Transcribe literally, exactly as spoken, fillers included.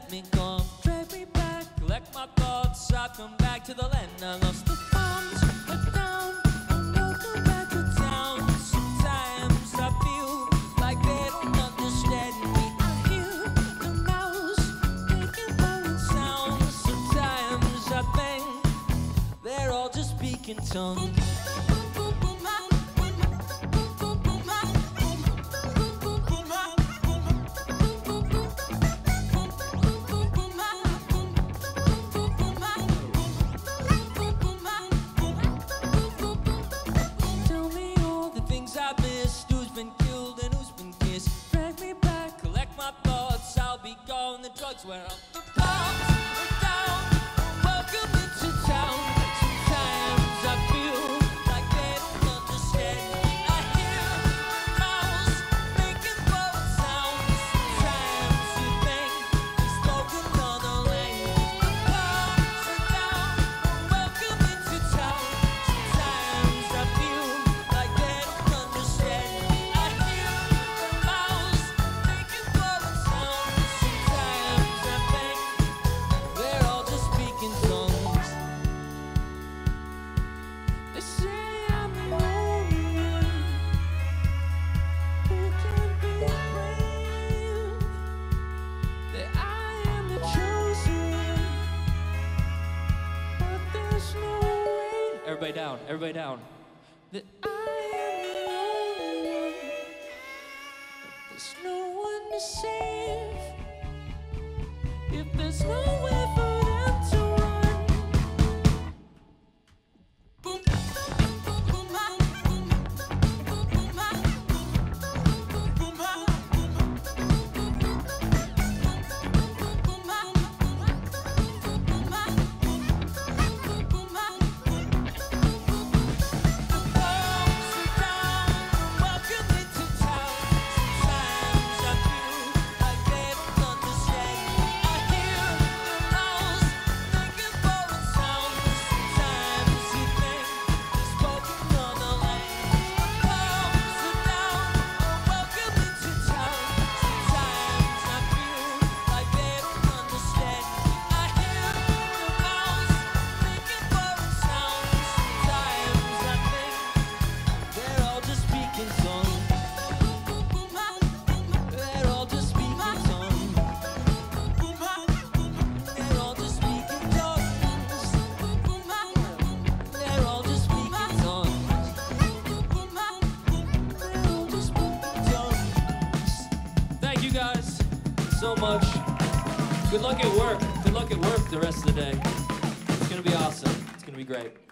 let me go, drag me back, collect my thoughts. I've come back to the land I lost the bombs. Look down, I'm welcome back to town. Sometimes I feel like they don't understand me. I hear the mouse making foreign sounds. Sometimes I think they're all just speaking tongues. Where I'm the bombs are down, welcome into town. Sometimes I feel like they don't understand me. I hear mouths making foreign sounds. Sometimes you think they spoke another language. The bombs are down, welcome into town. Sometimes I feel like they don't understand me. I hear the mouths making foreign sounds. They're all just speaking tongues. They say I'm the only one who can be brave, that I am the chosen one, but there's no way. Everybody down, everybody down. That I am the only one, there's no one to save. If there's nowhere for them to run, boom, boom, boom, boom, boom, boom, boom, welcome into town. Sometimes I feel like they don't understand me. I hear the mouse making foreign sounds. Sometimes you think they spoke another language. The bombs are down, welcome into town. Sometimes I feel like they don't understand me. I hear the mouse making foreign sounds. Sometimes I think they're all just speaking tongues. They're all just speaking tongues. They're all just speaking tongues. They're all just speaking tongues. They're all just speaking tongues. Thank you guys so much. Good luck at work. Good luck at work the rest of the day. It's gonna be awesome. It's gonna be great.